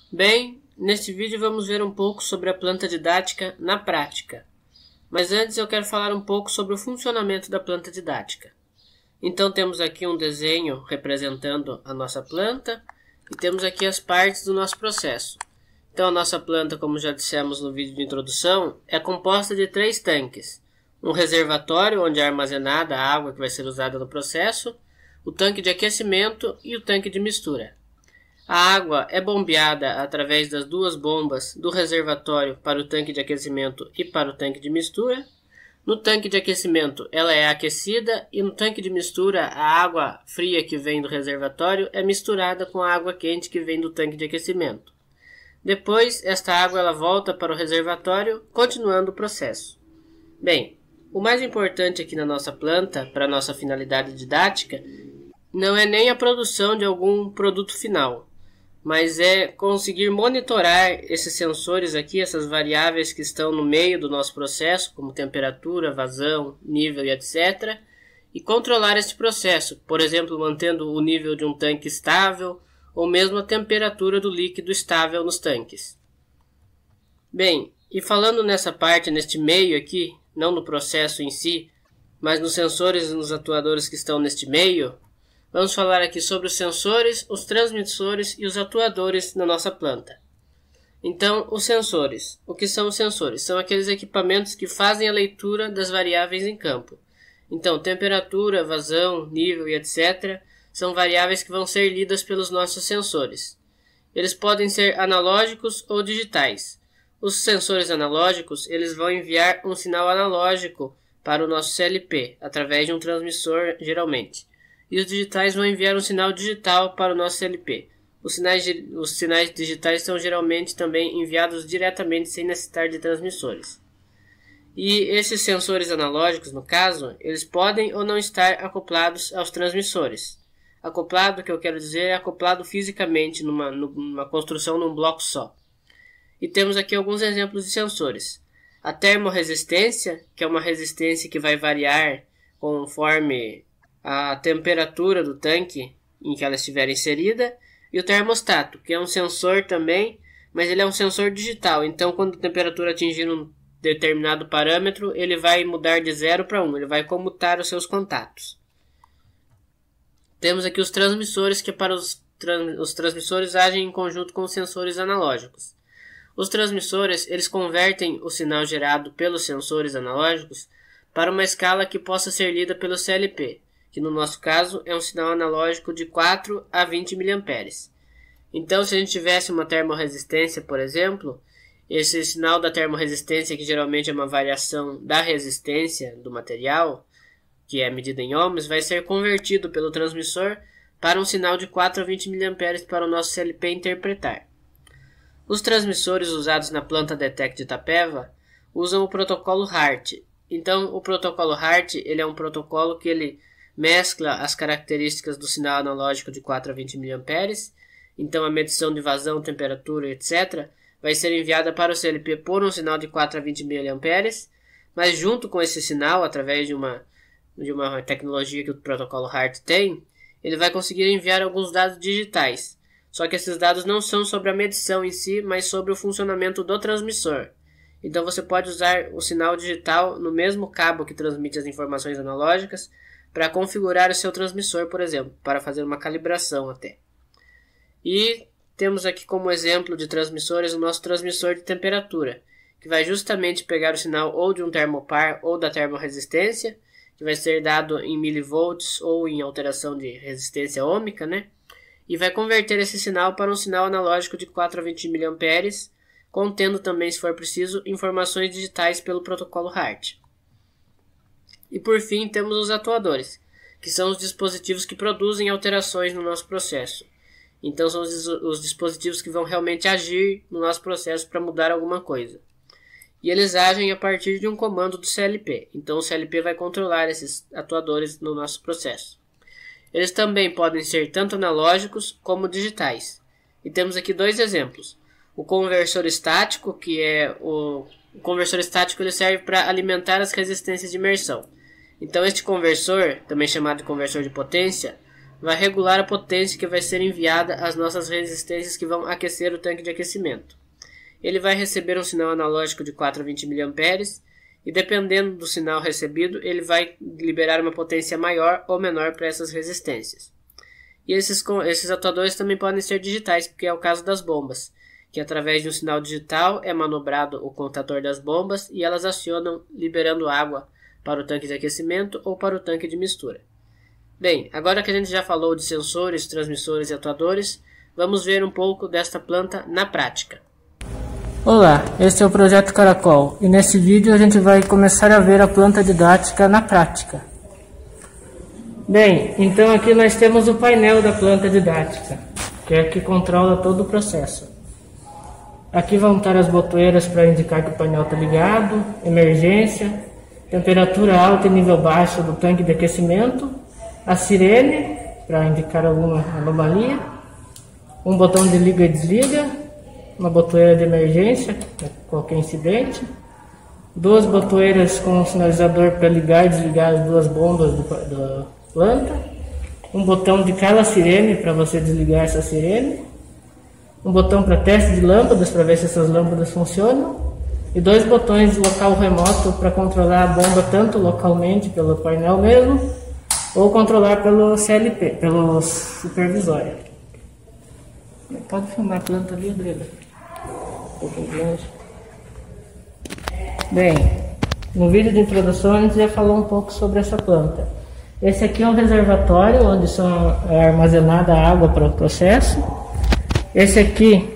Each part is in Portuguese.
Bem, neste vídeo vamos ver um pouco sobre a planta didática na prática. Mas antes eu quero falar um pouco sobre o funcionamento da planta didática. Então temos aqui um desenho representando a nossa planta e temos aqui as partes do nosso processo. Então a nossa planta, como já dissemos no vídeo de introdução, é composta de 3 tanques. Um reservatório onde é armazenada a água que vai ser usada no processo, o tanque de aquecimento e o tanque de mistura. A água é bombeada através das 2 bombas do reservatório para o tanque de aquecimento e para o tanque de mistura. No tanque de aquecimento ela é aquecida e no tanque de mistura a água fria que vem do reservatório é misturada com a água quente que vem do tanque de aquecimento. Depois esta água ela volta para o reservatório, continuando o processo. Bem, o mais importante aqui na nossa planta, para a nossa finalidade didática, não é nem a produção de algum produto final, mas é conseguir monitorar esses sensores aqui, essas variáveis que estão no meio do nosso processo, como temperatura, vazão, nível e etc. E controlar este processo, por exemplo, mantendo o nível de um tanque estável ou mesmo a temperatura do líquido estável nos tanques. Bem, e falando nessa parte, neste meio aqui, não no processo em si, mas nos sensores e nos atuadores que estão neste meio, vamos falar aqui sobre os sensores, os transmissores e os atuadores na nossa planta. Então, os sensores. O que são os sensores? São aqueles equipamentos que fazem a leitura das variáveis em campo. Então, temperatura, vazão, nível e etc. são variáveis que vão ser lidas pelos nossos sensores. Eles podem ser analógicos ou digitais. Os sensores analógicos, eles vão enviar um sinal analógico para o nosso CLP, através de um transmissor geralmente. E os digitais vão enviar um sinal digital para o nosso CLP. Os sinais digitais são geralmente também enviados diretamente sem necessitar de transmissores. E esses sensores analógicos, no caso, eles podem ou não estar acoplados aos transmissores. Acoplado, que eu quero dizer, é acoplado fisicamente numa construção num bloco só. E temos aqui alguns exemplos de sensores. A termorresistência, que é uma resistência que vai variar conforme a temperatura do tanque em que ela estiver inserida, e o termostato, que é um sensor também, mas ele é um sensor digital, então quando a temperatura atingir um determinado parâmetro, ele vai mudar de 0 para 1, ele vai comutar os seus contatos. Temos aqui os transmissores, que para os transmissores agem em conjunto com os sensores analógicos. Os transmissores, eles convertem o sinal gerado pelos sensores analógicos para uma escala que possa ser lida pelo CLP, que no nosso caso é um sinal analógico de 4 a 20 mA. Então, se a gente tivesse uma termorresistência, por exemplo, esse sinal da termorresistência, que geralmente é uma variação da resistência do material, que é medida em ohms, vai ser convertido pelo transmissor para um sinal de 4 a 20 mA para o nosso CLP interpretar. Os transmissores usados na planta DETEC de Itapeva usam o protocolo HART. Então, o protocolo HART ele é um protocolo que ele mescla as características do sinal analógico de 4 a 20 mA. Então, a medição de vazão, temperatura, etc. vai ser enviada para o CLP por um sinal de 4 a 20 mA. Mas junto com esse sinal, através de uma tecnologia que o protocolo HART tem, ele vai conseguir enviar alguns dados digitais. Só que esses dados não são sobre a medição em si, mas sobre o funcionamento do transmissor. Então você pode usar o sinal digital no mesmo cabo que transmite as informações analógicas para configurar o seu transmissor, por exemplo, para fazer uma calibração até. E temos aqui como exemplo de transmissores o nosso transmissor de temperatura, que vai justamente pegar o sinal ou de um termopar ou da termorresistência, que vai ser dado em milivolts ou em alteração de resistência ohmica, né? E vai converter esse sinal para um sinal analógico de 4 a 20 mA, contendo também, se for preciso, informações digitais pelo protocolo HART. E por fim, temos os atuadores, que são os dispositivos que produzem alterações no nosso processo. Então são os dispositivos que vão realmente agir no nosso processo para mudar alguma coisa. E eles agem a partir de um comando do CLP. Então o CLP vai controlar esses atuadores no nosso processo. Eles também podem ser tanto analógicos como digitais. E temos aqui 2 exemplos. O conversor estático, que é o conversor estático, ele serve para alimentar as resistências de imersão. Então este conversor, também chamado de conversor de potência, vai regular a potência que vai ser enviada às nossas resistências que vão aquecer o tanque de aquecimento. Ele vai receber um sinal analógico de 4 a 20 mA e, dependendo do sinal recebido, ele vai liberar uma potência maior ou menor para essas resistências. E esses atuadores também podem ser digitais, porque é o caso das bombas, que através de um sinal digital é manobrado o contador das bombas e elas acionam liberando água para o tanque de aquecimento ou para o tanque de mistura. Bem, agora que a gente já falou de sensores, transmissores e atuadores, vamos ver um pouco desta planta na prática. Olá, este é o Projeto Caracol e nesse vídeo a gente vai começar a ver a planta didática na prática. Bem, então aqui nós temos o painel da planta didática, que é que controla todo o processo. Aqui vão estar as botoeiras para indicar que o painel está ligado, emergência, temperatura alta e nível baixo do tanque de aquecimento, a sirene para indicar alguma anomalia, um botão de liga e desliga, uma botoeira de emergência, qualquer incidente, duas botoeiras com um sinalizador para ligar e desligar as duas bombas da planta, um botão de cada sirene para você desligar essa sirene, um botão para teste de lâmpadas para ver se essas lâmpadas funcionam e dois botões de local remoto para controlar a bomba tanto localmente pelo painel mesmo ou controlar pelo CLP, pelo supervisório. Pode filmar a planta ali, Adriana? Um pouquinho longe. Bem, no vídeo de introdução a gente já falou um pouco sobre essa planta. Esse aqui é um reservatório onde é armazenada a água para o processo. Esse aqui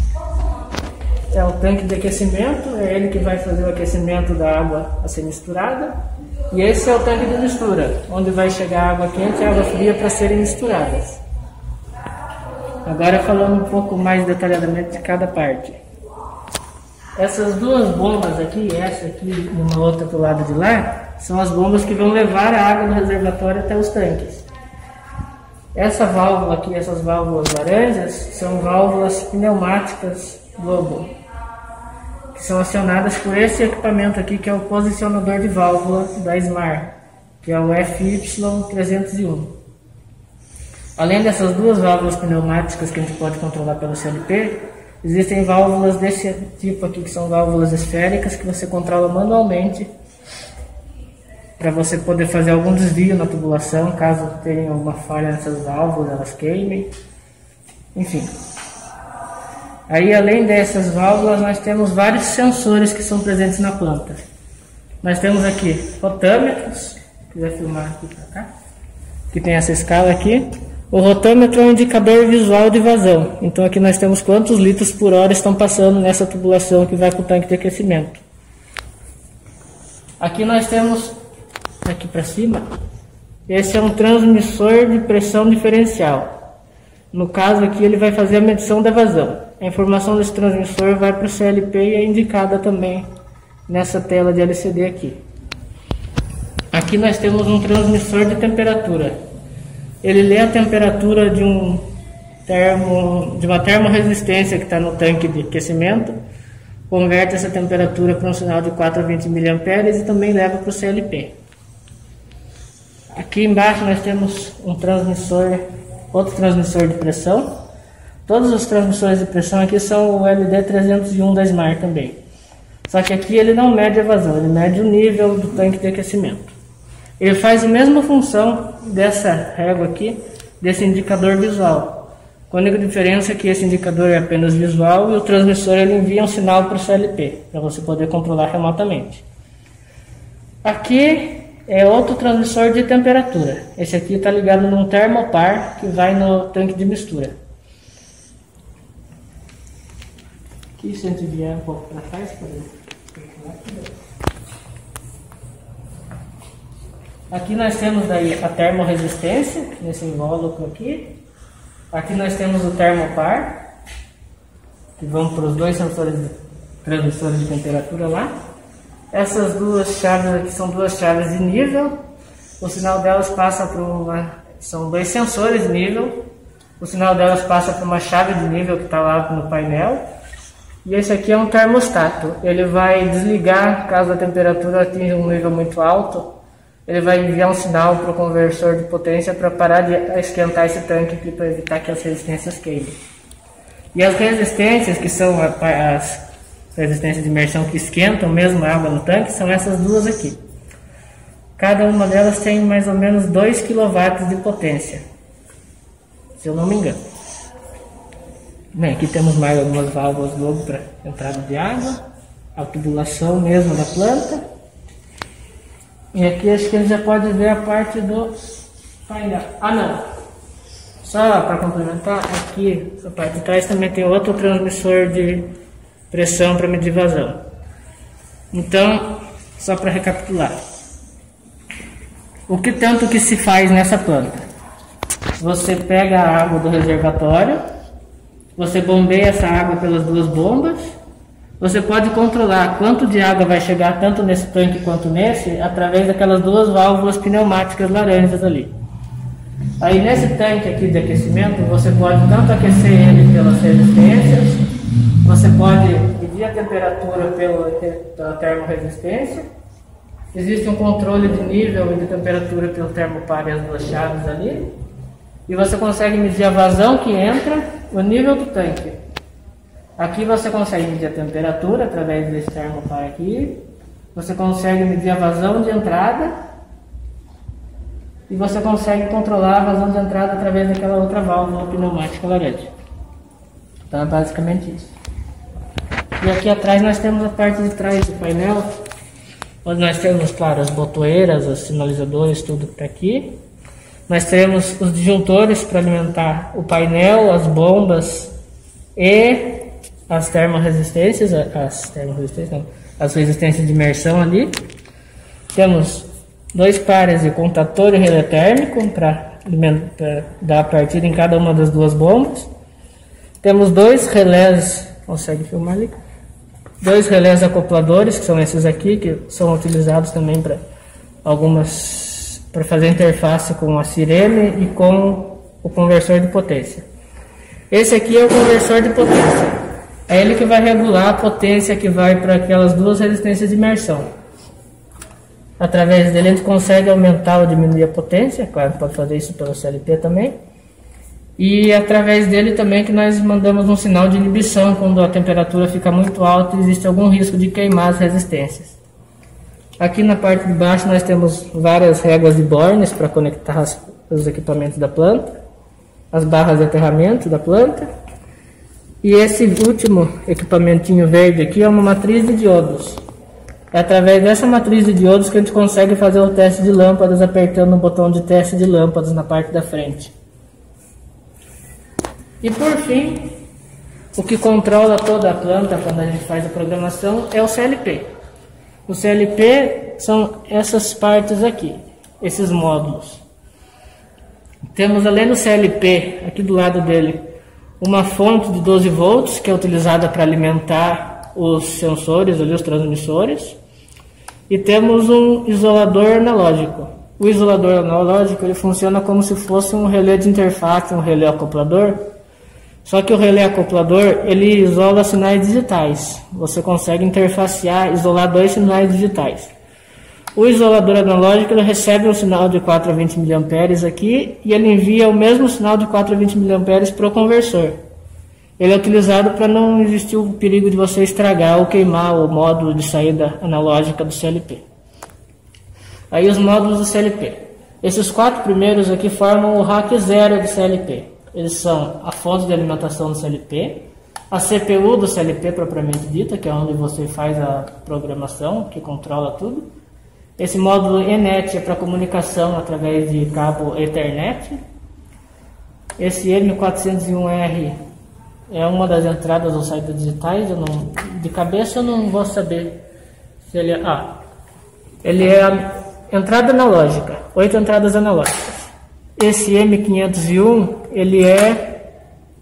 é o tanque de aquecimento, é ele que vai fazer o aquecimento da água a ser misturada. E esse é o tanque de mistura, onde vai chegar água quente e água fria para serem misturadas. Agora falando um pouco mais detalhadamente de cada parte. Essas duas bombas aqui, essa aqui e uma outra do lado de lá, são as bombas que vão levar a água do reservatório até os tanques. Essa válvula aqui, essas válvulas laranjas, são válvulas pneumáticas Globo, que são acionadas por esse equipamento aqui, que é o posicionador de válvula da SMAR, que é o FY301. Além dessas duas válvulas pneumáticas que a gente pode controlar pelo CLP, existem válvulas desse tipo aqui, que são válvulas esféricas, que você controla manualmente, para você poder fazer algum desvio na tubulação, caso tenha alguma falha nessas válvulas, elas queimem, enfim. Aí, além dessas válvulas, nós temos vários sensores que são presentes na planta. Nós temos aqui rotâmetros, se quiser filmar aqui para cá, que tem essa escala aqui. O rotâmetro é um indicador visual de vazão, então aqui nós temos quantos litros por hora estão passando nessa tubulação que vai para o tanque de aquecimento. Aqui nós temos, aqui para cima, esse é um transmissor de pressão diferencial. No caso aqui ele vai fazer a medição da vazão. A informação desse transmissor vai para o CLP e é indicada também nessa tela de LCD aqui. Aqui nós temos um transmissor de temperatura. Ele lê a temperatura de uma termorresistência que está no tanque de aquecimento, converte essa temperatura para um sinal de 4 a 20 mA e também leva para o CLP. Aqui embaixo nós temos um transmissor, outro transmissor de pressão. Todos os transmissores de pressão aqui são o LD301 da SMAR também. Só que aqui ele não mede a vazão, ele mede o nível do tanque de aquecimento. Ele faz a mesma função dessa régua aqui, desse indicador visual. Com a única diferença é que esse indicador é apenas visual e o transmissor ele envia um sinal para o CLP, para você poder controlar remotamente. Aqui é outro transmissor de temperatura. Esse aqui está ligado num termopar que vai no tanque de mistura. Aqui, se a gente vier um pouco para trás, aqui nós temos daí a termorresistência, nesse invólucro aqui. Aqui nós temos o termopar, que vão para os dois transmissores de temperatura lá. Essas duas chaves aqui são duas chaves de nível. O sinal delas passa para são dois sensores de nível. O sinal delas passa para uma chave de nível que está lá no painel. E esse aqui é um termostato. Ele vai desligar caso a temperatura atinja um nível muito alto ele vai enviar um sinal para o conversor de potência para parar de esquentar esse tanque aqui, para evitar que as resistências queimem. E as resistências, que são as resistências de imersão que esquentam mesmo a água no tanque, são essas duas aqui. Cada uma delas tem mais ou menos 2 kW de potência, se eu não me engano. Bem, aqui temos mais algumas válvulas logo para entrada de água, a tubulação mesmo da planta. E aqui acho que ele já pode ver a parte do painel. Ah, não! Só para complementar, aqui, essa parte de trás também tem outro transmissor de pressão para medir vazão. Então, só para recapitular. O que tanto que se faz nessa planta? Você pega a água do reservatório, você bombeia essa água pelas duas bombas, você pode controlar quanto de água vai chegar tanto nesse tanque quanto nesse, através daquelas duas válvulas pneumáticas laranjas ali. Aí nesse tanque aqui de aquecimento, você pode tanto aquecer ele pelas resistências, você pode medir a temperatura pela termorresistência, existe um controle de nível e de temperatura pelo termopar e as duas chaves ali, e você consegue medir a vazão que entra, o nível do tanque. Aqui você consegue medir a temperatura através desse termopar aqui, você consegue medir a vazão de entrada, e você consegue controlar a vazão de entrada através daquela outra válvula pneumática laranja. Então é basicamente isso. E aqui atrás nós temos a parte de trás do painel, onde nós temos, claro, as botoeiras, os sinalizadores, tudo por aqui. Nós temos os disjuntores para alimentar o painel, as bombas e as termorresistências, as resistências de imersão ali. Temos 2 pares de contator e relé térmico para dar a partida em cada uma das duas bombas. Temos 2 relés, consegue filmar ali? 2 relés acopladores, que são esses aqui, que são utilizados também para fazer interface com a sirene e com o conversor de potência. Esse aqui é o conversor de potência. É ele que vai regular a potência que vai para aquelas duas resistências de imersão. Através dele a gente consegue aumentar ou diminuir a potência, claro, pode fazer isso pelo CLP também. E através dele também que nós mandamos um sinal de inibição quando a temperatura fica muito alta e existe algum risco de queimar as resistências. Aqui na parte de baixo nós temos várias réguas de bornes para conectar os equipamentos da planta, as barras de aterramento da planta. E esse último equipamentinho verde aqui é uma matriz de diodos. É através dessa matriz de diodos que a gente consegue fazer o teste de lâmpadas apertando o botão de teste de lâmpadas na parte da frente. E por fim, o que controla toda a planta quando a gente faz a programação é o CLP. O CLP são essas partes aqui, esses módulos. Temos além do CLP, aqui do lado dele, uma fonte de 12 volts que é utilizada para alimentar os sensores, ali, os transmissores. E temos um isolador analógico. O isolador analógico ele funciona como se fosse um relé de interface, um relé acoplador. Só que o relé acoplador ele isola sinais digitais. Você consegue interfacear, isolar 2 sinais digitais. O isolador analógico ele recebe um sinal de 4 a 20 mA aqui e ele envia o mesmo sinal de 4 a 20 mA para o conversor. Ele é utilizado para não existir o perigo de você estragar ou queimar o módulo de saída analógica do CLP. Aí os módulos do CLP. Esses 4 primeiros aqui formam o rack 0 do CLP. Eles são a fonte de alimentação do CLP, a CPU do CLP propriamente dita, que é onde você faz a programação, que controla tudo. Esse módulo ENET é para comunicação através de cabo Ethernet. Esse M401R é uma das entradas ou saídas digitais. De cabeça eu não vou saber se ele é... ele é a entrada analógica, 8 entradas analógicas. Esse M501 ele é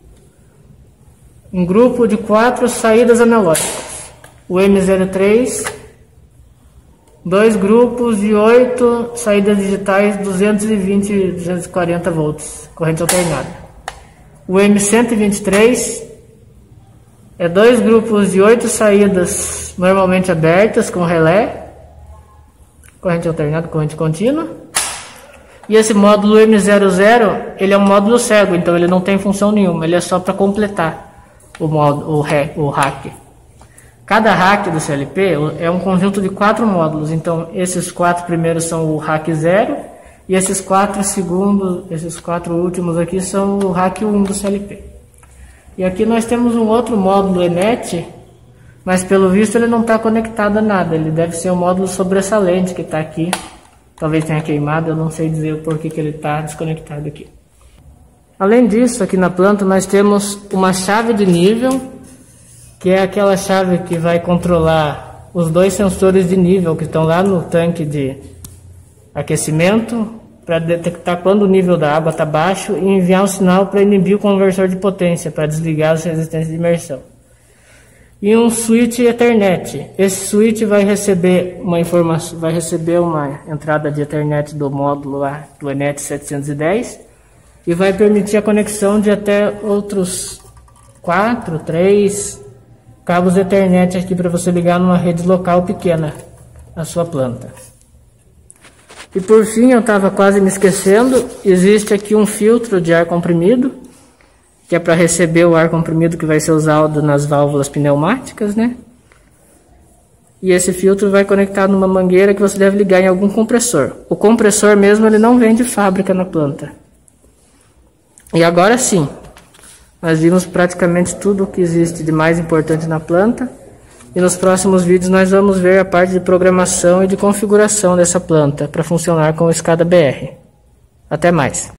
um grupo de 4 saídas analógicas. O M03, 2 grupos de 8 saídas digitais 220 e 240 volts, corrente alternada. O M123 é 2 grupos de 8 saídas normalmente abertas com relé. corrente alternada, corrente contínua. E esse módulo M00, ele é um módulo cego, então ele não tem função nenhuma, ele é só para completar o rack. Cada rack do CLP é um conjunto de 4 módulos, então esses 4 primeiros são o rack 0 e esses 4 últimos aqui são o rack 1 do CLP. E aqui nós temos um outro módulo ENET, mas pelo visto ele não está conectado a nada, ele deve ser um módulo sobressalente que está aqui. Talvez tenha queimado, eu não sei dizer o porquê que ele está desconectado aqui. Além disso, aqui na planta nós temos uma chave de nível, que é aquela chave que vai controlar os 2 sensores de nível que estão lá no tanque de aquecimento, para detectar quando o nível da água está baixo e enviar um sinal para inibir o conversor de potência, para desligar as resistências de imersão. E um switch Ethernet. Esse switch vai receber uma informação, vai receber uma entrada de Ethernet do módulo lá do ENET 710 e vai permitir a conexão de até outros 3 cabos Ethernet aqui para você ligar numa rede local pequena na sua planta. E por fim, eu estava quase me esquecendo, existe aqui um filtro de ar comprimido, que é para receber o ar comprimido que vai ser usado nas válvulas pneumáticas, né? E esse filtro vai conectado numa mangueira que você deve ligar em algum compressor. O compressor mesmo ele não vem de fábrica na planta. E agora sim, nós vimos praticamente tudo o que existe de mais importante na planta. E nos próximos vídeos nós vamos ver a parte de programação e de configuração dessa planta para funcionar com o SCADA BR. Até mais!